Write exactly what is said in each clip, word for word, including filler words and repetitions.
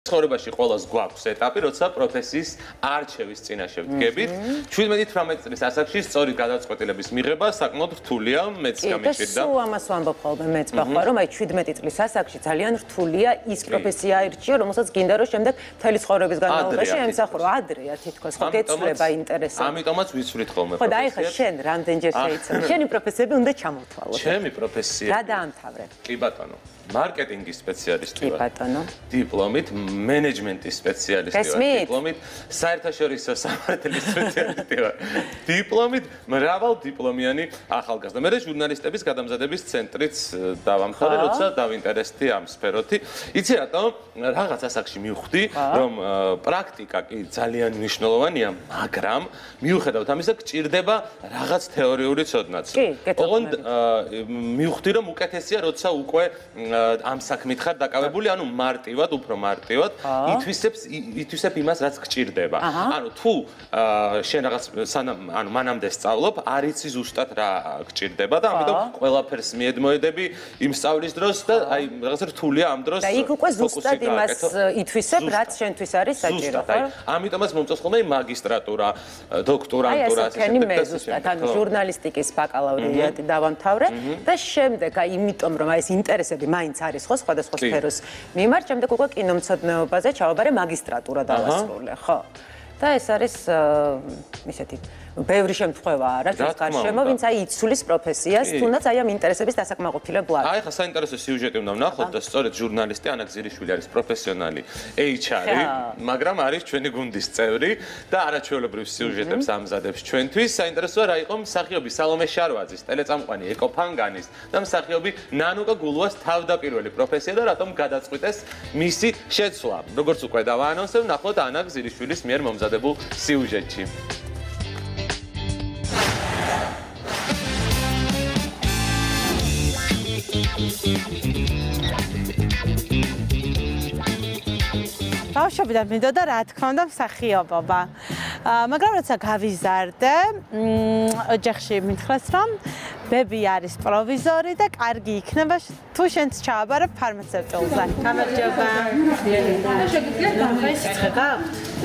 ცხოვრებაში ყველას გვაქვს ეტაპი, როცა პროფესიის არჩევის წინაშე ვდგებით. შვიდმეტი თვრამეტი წლის ასაკში სწორი გადაწყვეტილების მიღება საკმაოდ რთულია, მეც გამიჭირდა. სულ ამას ვამბობ ხოლმე მეც ბახვა, რომ აი შვიდმეტი წლის ასაკში ძალიან რთულია ის პროფესია აირჩია, რომელსაც გინდა რომ შემდეგ მთელი ცხოვრების განმავლობაში ემსახურო. ადრეა თითქოს, ხო გეცვლება ინტერესები. ამიტომაც ვიცვლით ხოლმე პროფესიას. ხო და აი ხა შენ რამდენჯერ შეიცვალე? შენი პროფესიები უნდა ჩამოთვალო. ჩემი პროფესია. რა დაამთავრე? კი ბატონო. მარკეტინგის სპეციალისტი ვარ. კი ბატონო. დიპლომით, მენეჯმენტის სპეციალისტი ვარ. დიპლომით, საერთაშორისო სამართლის სპეციალისტი ვარ. დიპლომით, მრავალ დიპლომიანი ახალგაზრდა. მე ჟურნალისტების გადამზადების ცენტრიც დავამთავრე, როცა დავინტერესდი ამ სფეროთი. იცი რატო? რაღაც ასაკში მივხვდი, რომ პრაქტიკა კი ძალიან მნიშვნელოვანია, მაგრამ მიუხედავად ამისა, გჭირდება რაღაც თეორიული ცოდნაც. ოღონდ მივხვდი, რომ უკეთესია, როცა უკვე ამ საქმით ხარ დაკავებული, ანუ მარტივად, უფრო მარტივად, ითვისებს ითვისებ იმას, რაც გჭირდება. ანუ თუ შენ რაღაც ანუ მანამდე სწავლობ, არ იცი ზუსტად რა გჭირდება და ამიტომ ყველაფერს მიედმოედები იმ სწავლის დროს და აი რაღაც რთულია ამ დროს. და იქ უკვე ზუსტად იმას ითვისებ, რაც შენთვის არის საჭირო, ხო? ამიტომაც მომწონს ხოლმე მაგისტრატურა, დოქტორანტურა, ასე შემდეგ და ზუსტად ანუ ჟურნალისტიკის ბაკალავრიატი დავამთავრე და შემდეგ აი იმიტომ რომ აი ეს ინტერესები მაინც არის ხო სხვადასხვა სფეროს მიმართ, შემდეგ უკვე კინომცოდნეობაზე ჩავაბარე მაგისტრატურა დავასრულე, ხო? და ეს არის ისეთი ბევრი შემთხვევაა რა ჩვენს გარშემო, ვინც აი იცვლის პროფესიას, თუნდაც აი ამ ინტერესების დასაკმაყოფილებლად. აი ხა საინტერესო სიუჟეტი უნდა ვნახოთ და სწორედ ჟურნალისტი ანა გზირიშვილი არის პროფესიონალი ეიჩ არ-ი, მაგრამ არის ჩვენი გუნდის წევრი და არაჩვეულებრივ სიუჟეტებს ამზადებს ჩვენთვის. საინტერესოა რა იყო მსახიობი სალომე შარვაძის, ტელეკომპანია ფანგანის და მსახიობი ნანუკა გულუას თავდაპირველი პროფესია და რატომ გადაწყვიტეს მისი შეცვლა. როგორც უკვე დავაანონსებ, ვნახოთ ანა გზირიშვილის მიერ მომზადებულ სიუჟეტში. ბავშვობიდან მინდოდა რა თქმა უნდა მსახიობობა. მაგრამ როცა გავიზარდე, ოჯახში მითხრეს რომ ბები არის პროვიზორი და კარგი იქნება თუ შენც ჩააბარე ფარმაცევტულზე. გამარჯობა. შეგიძლიათ გამხსნე გაქვთ?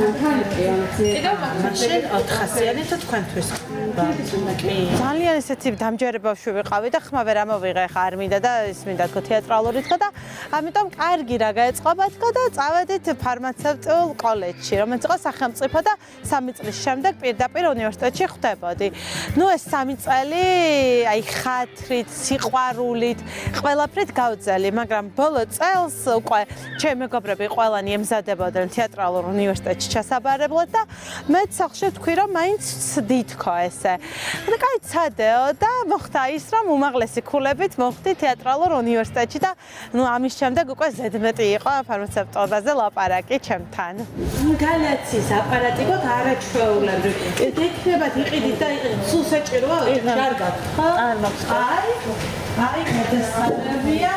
მაშინ ოთხასიანი თუ თქვენთვის. ძალიან ესეთი დამჯერებაში ვიყავი და ხმა ვერ ამოვიღე, ხა არ მინდა და ის მინდა თქო თეატრალური თქო და ამიტომ კარგი რა გაეწყობა თქო და წავედით ფარმაცევტულ კოლეჯში, რომელიც იყო სახელმწიფო და სამი წლის შემდეგ პირდაპირ უნივერსიტეტში ხვდებოდი. ნუ ეს სამი წელი აი ხათრით, სიყვარულით, ყველაფრით გავძელი, მაგრამ ბოლო წელს უკვე ჩემი მეგობრები ყველანი ემზადებოდნენ თეატრალურ უნივერსიტეტში ჩასაბარებლად და მეც სახში ვთქვი რომ მაინც ვცდი თქო ესე. და კაი ცადეო და მოხდა ის რომ უმაღლესი ქულებით მოხდი თეატრალურ უნივერსიტეტში და ნუ ამის შემდეგ უკვე ზედმეტი იყო ფარმაცევტობაზე ლაპარაკი ჩემთან. განაცის აპარატი გვაქვს არაჩვეულებრივი. ეკნებათ იყიდით და სულ საჭიროა ჯარგად, ხო? არ მაქვს. აი, აი გადასწრებია.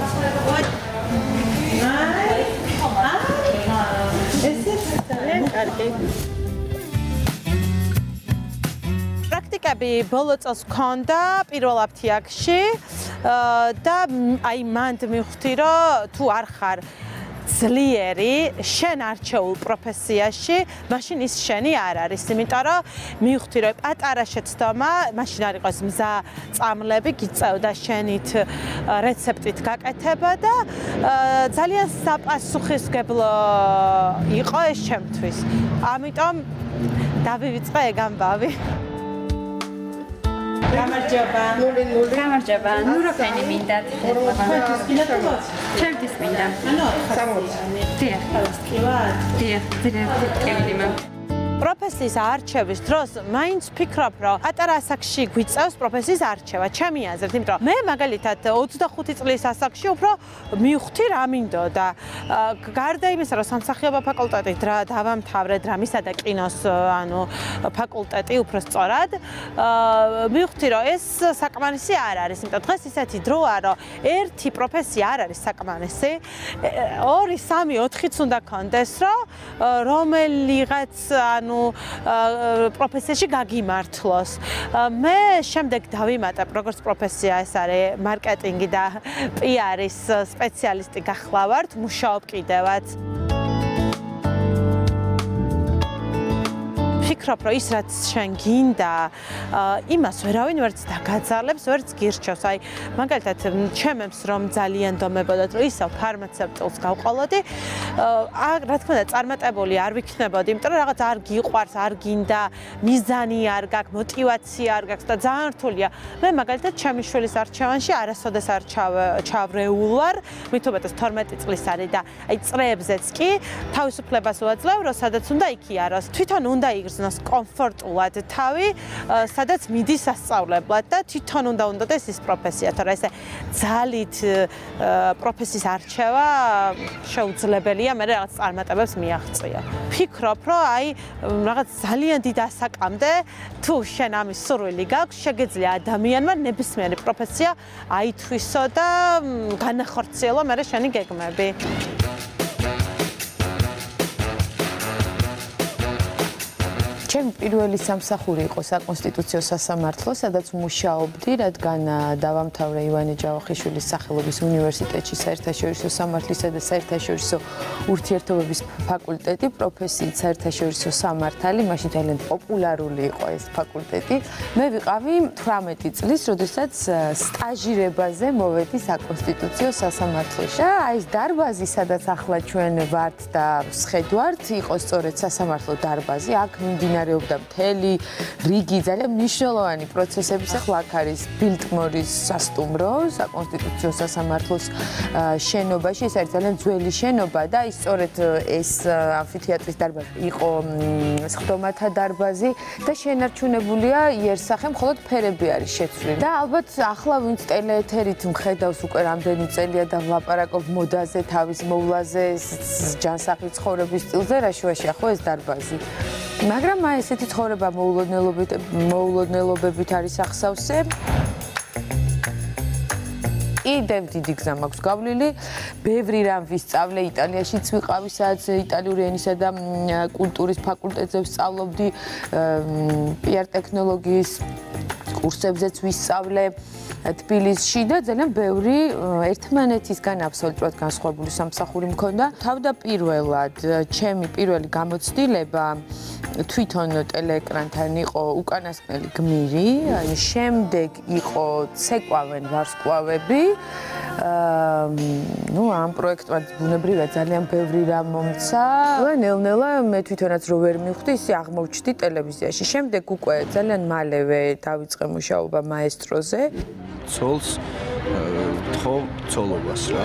აი, ესე ძალიან კარგი. პრაქტიკები ბოლო წელს მქონდა პირველ აფთიაქში და აი მანდ მივხვდი რომ თუ არ ხარ ძლიერი შენ არჩეულ პროფესიაში, მაშინ ის შენი არ არის, იმიტომ რომ მივხვდი რომ პატარა შეცდომა, მაშინ არ იყოს მზა წამლები, გიწევდა შენით რეცეპტით გაკეთება და ძალიან საპასუხისმგებლო იყო ეს ჩემთვის. ამიტომ დავივიწყე ეგ ამბავი. გამარჯობა. ნული ნული. გამარჯობა. ნუროფენი მინდათ. ჩემთვის მინდა. ანუ სამოცი. დიახ. დიახ, დიახ, დიახ. პროფესიის არჩევის დროს მაინც ვფიქრობ, რომ პატარა ასაკში გვიწევს პროფესიის არჩევა, ჩემი აზრით, იმიტომ რომ მე მაგალითად ოცდახუთი წლის ასაკში უფრო მივხვდი რა მინდოდა. გარდა იმისა, რომ სამსახიობო ფაკულტეტი დავამთავრე დრამისა და კინოს ანუ ფაკულტეტი უფრო სწორად, მივხვდი, რომ ეს საკმარისი არ არის, იმიტომ დღეს ისეთი დროა, რომ ერთი პროფესია არ არის საკმარისი, ორი, სამი, ოთხიც უნდა კონდეს, რომ რომელიღაც ანუ პროფესიაში გაგიმართლოს. მე შემდეგ დავიმატებ როგორც პროფესია ეს არის მარკეტინგი და პი არის სპეციალისტი გახლავართ, მუშაობ კიდევაც. ვფიქრობ, რომ ის რაც შენ გინდა, იმას ვერავინ ვერც დაგაძალებს, ვერც გირჩევს. აი, მაგალითად, ჩემებს რომ ძალიან დომებოდათ, რომ ისევ ფარმაცევტულს გავყოლოდი, რა თქმა უნდა, წარმატებული არ ვიქნებოდი, იმიტომ რომ რაღაც არ გიყვარს, არ გინდა, მიზანი არ გაქვს, мотиваცია არ გაქვს და ძალიან რთულია. მე მაგალითად, ჩემი შვილის არჩევანში არასოდეს არ ჩავრეულ ვარ, მით უმეტეს თორმეტი წლის არის და აი წრეებზეც კი თავისუფლებას ვაძლევ, რომ სადაც უნდა იქ იაროს. თვითონ უნდა იგრძნოს კომფორტულად თავი, სადაც მიდის სასწავლებლად და თვითონ უნდა უნდადეს ის პროფესია, თორე ესე ძალით პროფესიის არჩევა შეუძლებელია, მე რაღაც წარმატებებს მიაღწია. ვფიქრობ, რომ აი რაღაც ძალიან დიდ ასაკამდე თუ შენ ამის სურვილი გაქვს, შეგეძლია ადამიანმა ნებისმიერი პროფესია აითვისო და განახორციელო მერე შენი გეგმები. ჩემი პირველი სამსახური იყო საკონსტიტუციო სასამართლო, სადაც მუშაობდი, რადგან დავამთავრე ივანე ჯავახიშვილის სახელობის უნივერსიტეტში საერთაშორისო სამართლისა და საერთაშორისო ურთიერთობების ფაკულტეტი, პროფესიით საერთაშორისო სამართალი, მაშინ ძალიან პოპულარული იყო ეს ფაკულტეტი. მე ვიყავი თვრამეტი წლის, როდესაც სტაჟირებაზე მოვედი საკონსტიტუციო სასამართლოში. აი ეს დარბაზი, სადაც ახლა ჩვენ ვართ და ვსხედვართ, იყო სწორედ სასამართლო დარბაზი. აქ მიმდინარეობდა მთელი რიგი ძალიან მნიშვნელოვანი პროცესების. ახლა აქ არის ბილტმორის სასტუმრო, საკონსტიტუციო სასამართლოს შენობაში. ეს არის ძალიან ძველი შენობა და ის სწორედ ეს ამფითეატრის დარბაზი იყო სხდომათა დარბაზი და შენარჩუნებულია იერსახე, მხოლოდ ფერები არის შეცვლილი. და ალბათ ახლა ვინც ტელეეთერით მხედავს უკვე რამდენი წელია და ვლაპარაკობ მოდაზე, თავის მოვლაზე, ჯანსაღი ცხოვრების სტილზე, რა შუაში ახლა ეს დარბაზი. მაგრამ აი ესეთი ცხოვრება მოულოდნელობით მოულოდნელობებით არის ახსავსე. კიდევ დიდი გზა მაქვს გავლილი. ბევრი რამ ვისწავლე, იტალიაშიც ვიყავი, სადაც იტალიური ენისა და კულტურის ფაკულტეტზე ვსწავლობდი, პიარ ტექნოლოგიის კურსებზეც ვისწავლე. თბილისში და ძალიან ბევრი ერთმანეთისგან აბსოლუტურად განსხვავებული სამსახური მქონდა. თავდაპირველად ჩემი პირველი გამოცდილება თვითონ ტელეეკრანთან იყო უკანასკნელი გმირი, შემდეგ იყო ცეკვავენ ვარსკვლავები. ნუ ამ პროექტმა ბუნებრივად ძალიან ბევრი რამ მომცა. ნელ-ნელა მე თვითონაც რო ვერ მივხვდი, ისე აღმოჩნდი ტელევიზიაში. შემდეგ უკვე ძალიან მალევე დავიწყე მუშაობა მაესტროზე. ცოლს თხოვ ცოლობას რა.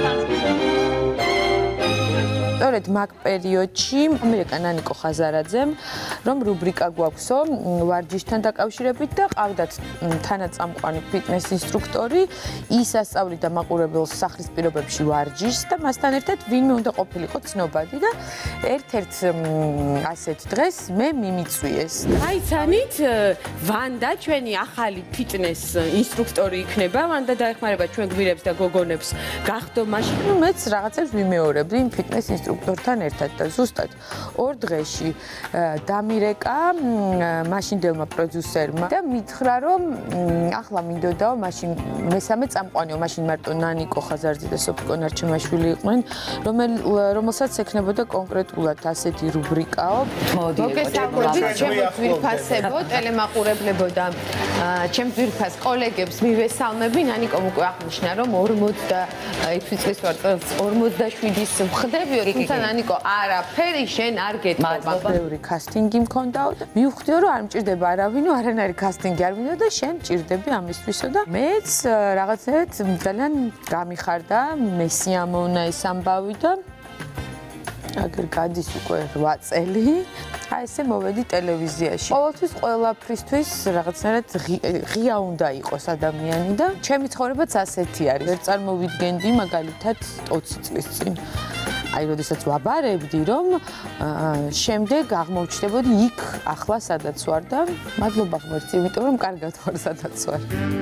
სწორედ მაგ პერიოდში ამერიკა ნანიკო ხაზარაძემ რომ რუბრიკა გვაქვსო ვარჯიშთან დაკავშირებით და ყავდათ თანაწამყვანი ფიტნეს ინსტრუქტორი, ის ასწავლიდა მაყურებელს სახლის პირობებში ვარჯიშს და მასთან ერთად ვინმე უნდა ყოფილიყო ცნობადი და ერთ-ერთ ასეთ დღეს მე მიმიწვიეს. გაიცანით, ვანდა ჩვენი ახალი ფიტნეს ინსტრუქტორი იქნება, ვანდა დაეხმარება ჩვენ გმირებს და გოგონებს გახდო მაშინ. მეც რაღაცებს ვიმეორებდი იმ ფიტნეს ინსტრუქტორთან ერთად და ზუსტად ორ დღეში დამირეკა მაშინდელმა პროდიუსერმა და მითხრა რომ ახლა მინდოდაო მაშინ მესამე წამყვანიო, მაშინ მარტო ნანიკო ხაზარაძე და სოფიკო ნარჩემაშვილი იყვნენ, რომელსაც ექნებოდა კონკრეტულად ასეთი რუბრიკაო. მოგესალმებით, ჩემო ძვირფასებო, ტელემაყურებლებო და ჩემ ძვირფას კოლეგებს მივესალმები. ნანიკომ უკვე აღნიშნა რომ ორმოცდაექვსი წლის ვარ, ორმოცდაშვიდის ვხდებიო, თუმცა ნანიკო არაფერი შენ არ გეტყობა. ბევრი კასტინგი მქონდაო და მივხვდიო რომ არ მჭირდება არავინო, არანაირი კასტინგი არ მინდა და შენ მჭირდები ამისთვისო და მეც რაღაცეთ ძალიან გამიხარდა, მესიამოვნა ეს ამბავი და აგერ გადის უკვე რვა წელი. აი ესე მოვედი ტელევიზიაში. ყოველთვის ყველაფრისთვის რაღაცნაირად ღია უნდა იყოს ადამიანი და ჩემი ცხოვრებაც ასეთი არის. ვერ წარმოვიდგენდი მაგალითად ოცი წლის წინ. აი, როდესაც ვაბარებდი, რომ შემდეგ აღმოჩნდებოდი იქ ახლა სადაც ვარ და მადლობა ღმერთს, იმიტომ რომ კარგად ვარ სადაც ვარ.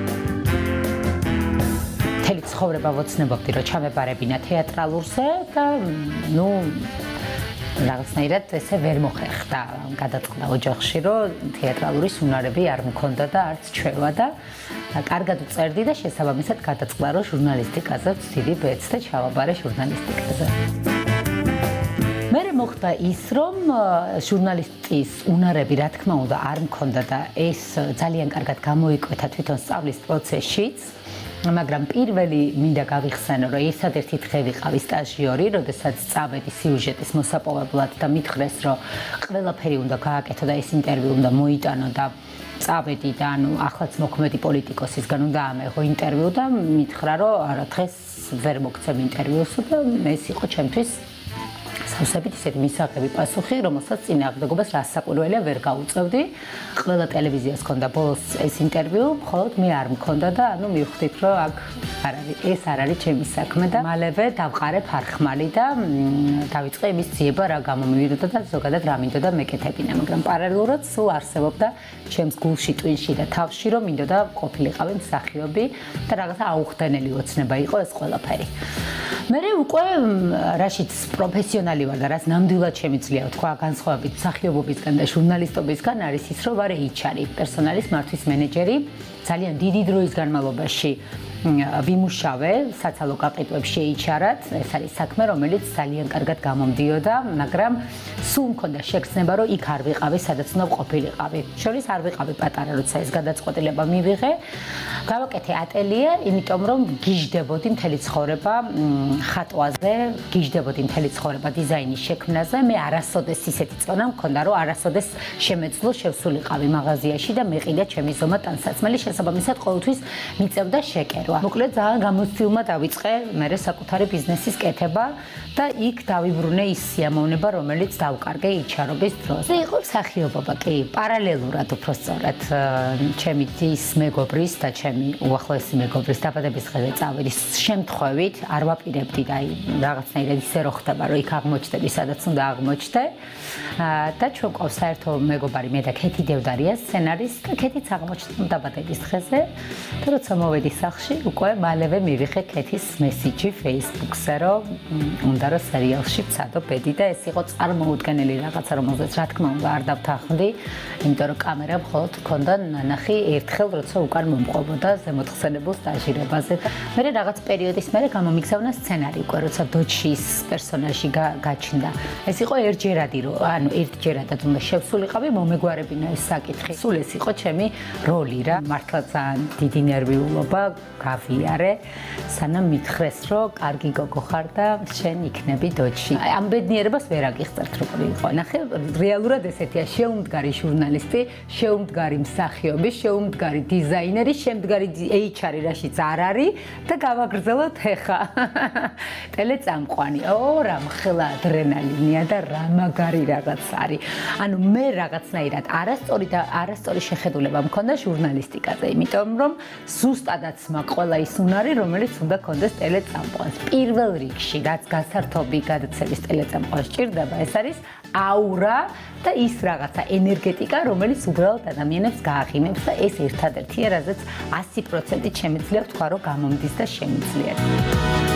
მთელი ცხოვრება ვოცნებობდი, რომ ჩამებარებინა თეატრალურზე და ნუ რაღაცნაირად ესე ვერ მოხერხდა გადაწყდა ოჯახში, რომ თეატრალურის უნარები არ მქონდა და არც ჩვევა და კარგად ვწერდი და შესაბამისად გადაწყდა, რომ ჟურნალისტიკაზე ვცდიდი ბედს და ჩავაბარე ჟურნალისტიკაზე. მე მოხდა ის, რომ ჟურნალისტის უნარები, რა თქმა უნდა, არ მქონდა და ეს ძალიან კარგად გამოიკვეთა თვითონ სწავლის პროცესშიც. მაგრამ პირველი მინდა გავიხსენო, რომ ერთადერთი დღე ვიყავი სტაჟიორი, როდესაც წავედი სიუჟეტის მოსაპოვებლად და მითხრეს, რომ ყველაფერი უნდა გააკეთო და ეს ინტერვიუ უნდა მოიტანო და წავედი და ანუ ახლაც მოქმედი პოლიტიკოსისგან უნდა ამეღო ინტერვიუ და მითხრა, რომ არა დღეს ვერ მოგცემ ინტერვიუს და ეს იყო ჩემთვის სავსებით ისეთი მისაღები პასუხი, რომელსაც წინააღმდეგობას რასაკვირველია ვერ გაუწევდი. ყველა ტელევიზიას ჰქონდა ბოლოს ეს ინტერვიუ, მხოლოდ მე არ მქონდა და ანუ მივხვდით, რომ აქ არ არის, ეს არ არის ჩემი საქმე და მალევე დავყარე ფარხმალი და დავიწყე იმის ძიება, რა გამომივიდოდა და ზოგადად რა მინდოდა მეკეთებინა, მაგრამ პარალელურად სულ არსებობდა ჩემს გულში, ტვინში და თავში, რომ მინდოდა ყოფილიყავი მსახიობი და რაღაცა აუხდენელი ოცნება იყო ეს ყველაფერი. მე უკვე რაშიც პროფესიონალი ვარ და რაც ნამდვილად შემიძლია ვთქვა განსხვავებით მსახიობობისგან და ჟურნალისტობისგან არის ის, რომ ვარ ეიჩ არი, პერსონალის მართვის მენეჯერი. ძალიან დიდი დროის განმავლობაში ვიმუშავე საცალო გაყიდვებში ეიჩ არ-ად. ეს არის საქმე, რომელიც ძალიან კარგად გამომდიოდა, მაგრამ სულ მქონდა შეგრძნება, რომ იქ არ ვიყავი, სადაც უნდა ყოფილიყავი. შორის არ ვიყავი პატარა, როცა ეს გადაწყვეტილება მივიღე. გავაკეთე ატელიე, იმიტომ რომ გიждდებოდი მთელი ცხოვრება ხატვაზე, გიждდებოდი მთელი ცხოვრება დიზაინის შექმნაზე. მე არასოდეს ისეთი წონა მქონდა, რომ არასოდეს შემეძლო შევსულიყავი მაღაზიაში და მეყიდა ჩემი ზომა ტანსაცმელი, შესაბამისად ყოველთვის მიწევდა შეკერვა. მოკლედ ძალიან გამოცდილმა დავიწყე მე საკუთარი ბიზნესის კეთება და იქ დავიბრუნე ის სიამოვნება, რომელიც დავკარგე ეიჩ არ-ობის დროს. იყო მსახიობობა, კი, პარალელურად უფრო სწორად ჩემი დის მეგობრის და ჩემი უახლოესი მეგობრის დაბადების დღეზე წავედი შემთხვევით, არ ვაპირებდი და აი რაღაცნაირად ისე რო ხდება, რომ იქ აღმოჩნდები, სადაც უნდა აღმოჩნდე. და ჩვენ ყავს საერთო მეგობარი მე და ქეთი დევდარია, სცენარისტი და ქეთიც აღმოჩნდა დაბადების დღეზე და როცა მოვედი სახლში, უკვე მალევე მივიღე ქეთის მესიჯი Facebook-ზე, რომ უნდა რომ სერიალში ვცადო ბედი და ეს იყო წარმოუდგენელი რაღაცა, რომელზეც რა თქმა უნდა არ დავთანხმდი, იმიტომ რომ კამერა მხოლოდ ჰქონდა ნანახი ერთხელ, როცა უკან მომყვებოდა ზემოთხსენებულ სტაჟირებაზე და მე რაღაც პერიოდის მერე გამომიგზავნა სცენარი უკვე, როცა დოჩის პერსონაჟი გაჩნდა. ეს იყო ერთჯერადი, რომ ანუ ერთჯერადად უნდა შევსულიყავი, მომეგვარებინა ეს საკითხი. სულ ეს იყო ჩემი როლი რა. მართლა ძალიან დიდი ნერვიულობა გავიარე, სანამ მითხრეს, რომ კარგი გოგო ხარ და შენ იქნები დოჩი. ამ ბედნიერებას ვერ აგიხსენებთ, როგორი იყო. ნახე, რეალურად ესეთია, შეუმდგარი ჟურნალისტი, შეუმდგარი მსახიობი, შეუმდგარი დიზაინერი, შემდგარი ეიჩ არი რაშიც არ არის და გავაგრძელოთ ეხა. ტელეწამყვანი. ო, რა მხლა ადრენალინია და რა მაგარი რაღაც არის. ანუ მე რაღაცნაირად არასწორი და არასწორი შეხედულება მქონდა ჟურნალისტიკაზე, იმიტომ რომ ზუსტადაც მაქვს ყველა ის უნარი, რომელიც უნდა კონდეს ტელეწამყვანს. პირველ რიგში, რაც გასართობი გადაცემის ტელეწამყვანს ჭირდება, ეს არის აურა და ის რაღაცა ენერგეტიკა, რომელიც უბრალოდ ადამიანებს გააღიმებს და ეს ერთადერთია, რაზეც ასი პროცენტი შემიძლია ვთქვა, რომ გამომდის და შემიძლია.